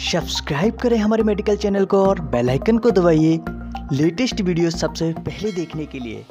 Subscribe करें हमारे medical channel को और बेल आइकन को दबाइए लेटेस्ट वीडियो सबसे पहले देखने के लिए।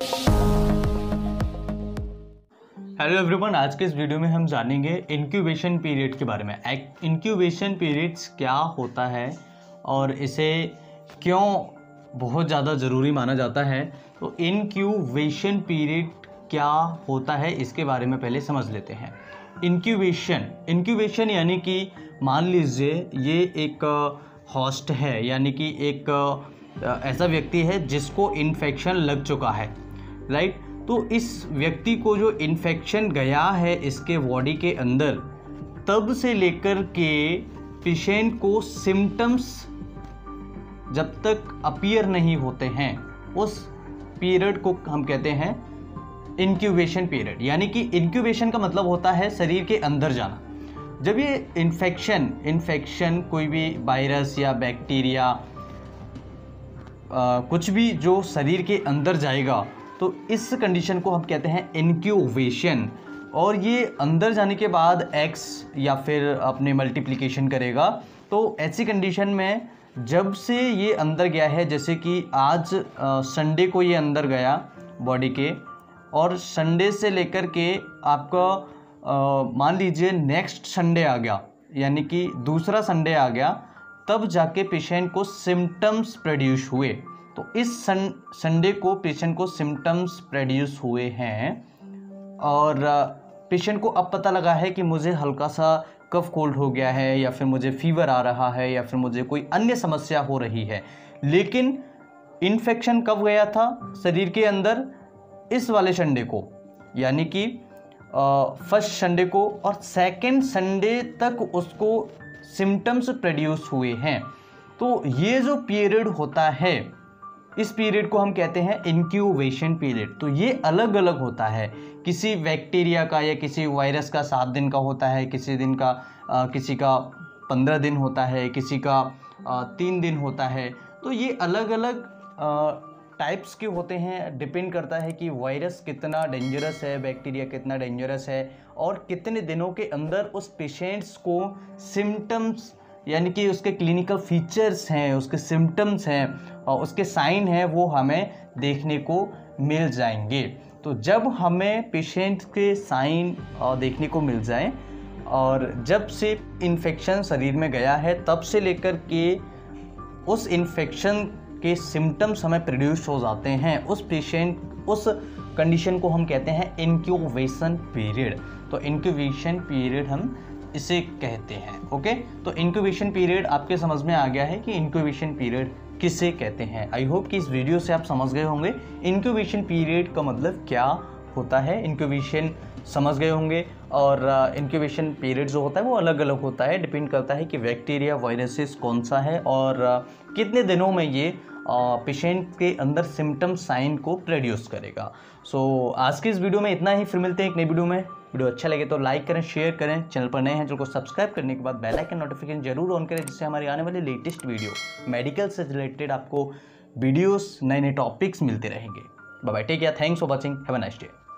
हेलो एवरीवन, आज के इस वीडियो में हम जानेंगे इंक्यूबेशन पीरियड के बारे में। इंक्यूबेशन पीरियड्स क्या होता है और इसे क्यों बहुत ज़्यादा ज़रूरी माना जाता है। तो इंक्यूबेशन पीरियड क्या होता है इसके बारे में पहले समझ लेते हैं। इंक्यूबेशन यानी कि मान लीजिए ये एक होस्ट है, यानी कि एक ऐसा व्यक्ति है जिसको इन्फेक्शन लग चुका है, राइट। तो इस व्यक्ति को जो इन्फेक्शन गया है इसके बॉडी के अंदर, तब से लेकर के पेशेंट को सिम्टम्स जब तक अपीयर नहीं होते हैं उस पीरियड को हम कहते हैं इंक्यूबेशन पीरियड। यानी कि इंक्यूबेशन का मतलब होता है शरीर के अंदर जाना। जब ये इन्फेक्शन कोई भी वायरस या बैक्टीरिया कुछ भी जो शरीर के अंदर जाएगा तो इस कंडीशन को हम कहते हैं इंक्यूबेशन। और ये अंदर जाने के बाद एग्स या फिर अपने मल्टीप्लिकेशन करेगा। तो ऐसी कंडीशन में जब से ये अंदर गया है, जैसे कि आज संडे को ये अंदर गया बॉडी के, और संडे से लेकर के आपका मान लीजिए नेक्स्ट संडे आ गया, यानी कि दूसरा संडे आ गया, तब जाके पेशेंट को सिम्टम्स प्रोड्यूस हुए। तो इस संडे को पेशेंट को सिम्टम्स प्रोड्यूस हुए हैं और पेशेंट को अब पता लगा है कि मुझे हल्का सा कफ कोल्ड हो गया है, या फिर मुझे फीवर आ रहा है, या फिर मुझे कोई अन्य समस्या हो रही है। लेकिन इन्फेक्शन कब गया था शरीर के अंदर? इस वाले संडे को, यानी कि फर्स्ट संडे को, और सेकंड संडे तक उसको सिम्टम्स प्रोड्यूस हुए हैं। तो ये जो पीरियड होता है, इस पीरियड को हम कहते हैं इंक्यूबेशन पीरियड। तो ये अलग अलग होता है, किसी बैक्टीरिया का या किसी वायरस का 7 दिन का होता है, किसी का 15 दिन होता है, किसी का 3 दिन होता है। तो ये अलग अलग टाइप्स के होते हैं। डिपेंड करता है कि वायरस कितना डेंजरस है, बैक्टीरिया कितना डेंजरस है, और कितने दिनों के अंदर उस पेशेंट्स को सिम्टम्स, यानी कि उसके क्लिनिकल फीचर्स हैं, उसके सिम्टम्स हैं और उसके साइन हैं, वो हमें देखने को मिल जाएंगे। तो जब हमें पेशेंट के साइन देखने को मिल जाए और जब से इन्फेक्शन शरीर में गया है, तब से लेकर के उस इन्फेक्शन के सिम्टम्स हमें प्रोड्यूस हो जाते हैं, उस कंडीशन को हम कहते हैं इंक्यूबेशन पीरियड। तो इंक्यूबेशन पीरियड हम इसे कहते हैं। ओके, तो इंक्यूबेशन पीरियड आपके समझ में आ गया है कि इंक्यूबेशन पीरियड किसे कहते हैं। आई होप कि इस वीडियो से आप समझ गए होंगे इंक्यूबेशन पीरियड का मतलब क्या होता है। इंक्यूबेशन समझ गए होंगे, और इंक्यूबेशन पीरियड जो होता है वो अलग अलग होता है। डिपेंड करता है कि बैक्टीरिया वायरसेस कौन सा है और कितने दिनों में ये पेशेंट के अंदर सिम्टम साइन को प्रोड्यूस करेगा। सो आज के इस वीडियो में इतना ही। फिर मिलते हैं एक नई वीडियो में। वीडियो अच्छा लगे तो लाइक करें, शेयर करें। चैनल पर नए हैं चैनल को सब्सक्राइब करने के बाद बेल आइकन नोटिफिकेशन जरूर ऑन करें, जिससे हमारी आने वाली लेटेस्ट वीडियो मेडिकल से रिलेटेड आपको वीडियोस, नए नए टॉपिक्स मिलते रहेंगे। Bye bye, take care, thanks for watching, have a nice day.